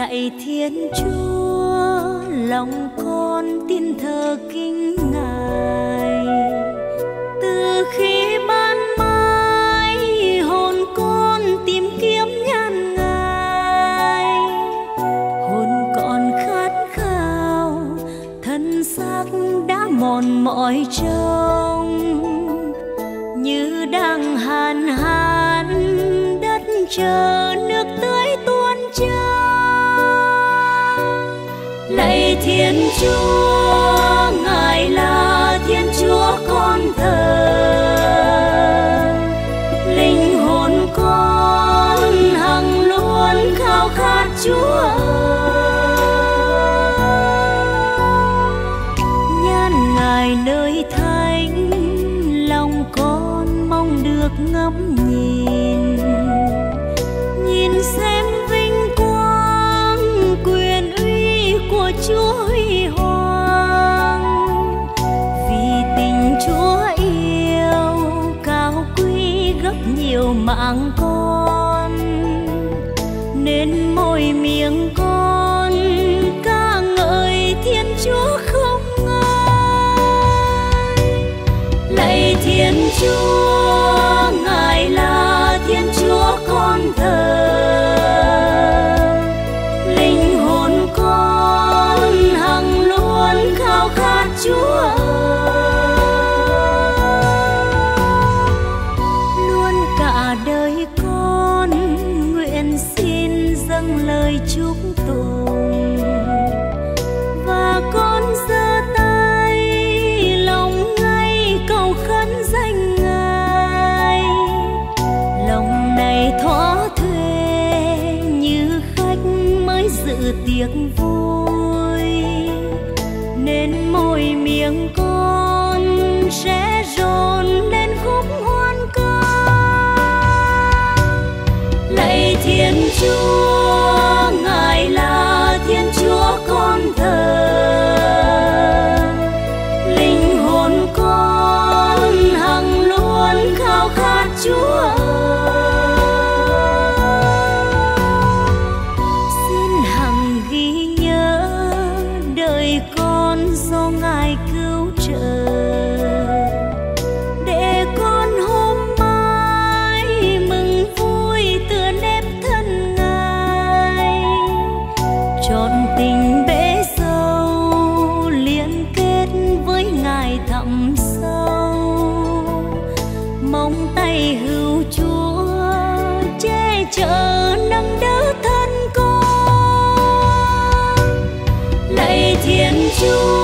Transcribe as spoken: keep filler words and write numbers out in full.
lạy Thiên Chúa, lòng con tin thờ kính Ngài. Từ khi ban mai hồn con tìm kiếm nhan Ngài, hồn con khát khao, thân xác đã mòn mỏi trông, như đang hàn hàn đất chờ nước tưới tuôn trào. Lạy Thiên Chúa, Ngài là Thiên Chúa con thờ, linh hồn con hằng luôn khao khát Chúa. Nhan Ngài nơi thánh, lòng con mong được ngắm nhìn, nhìn xem vinh quang quyền uy của Chúa huy hoàng. Vì tình Chúa yêu cao quý gấp nhiều mạng con, nên môi miệng con ca ngợi Thiên Chúa không ngơi. Lạy Thiên Chúa, Ngài là Thiên Chúa con thờ, linh hồn con hằng luôn khao khát Chúa. Luôn cả đời con nguyện xin dâng lời chúc tụng, và con giơ tay lòng ngay cầu khấn danh Ngài. Lòng này thỏa thuê như khách mới dự tiệc vui, nên môi miệng con sẽ rộn lên khúc hoan ca. Lạy Thiên Chúa, Ngài là Thiên Chúa con thờ, linh hồn con hằng luôn khao khát Chúa. Xin hằng ghi nhớ đời con do Ngài cứu trợ, để con hôm mai mừng vui tựa nếp thân Ngài. Trọn tình bể sâu liên kết với Ngài thẳm sâu, mong tay hữu Chúa che chở nâng đỡ thân con. Lạy Thiên Chúa,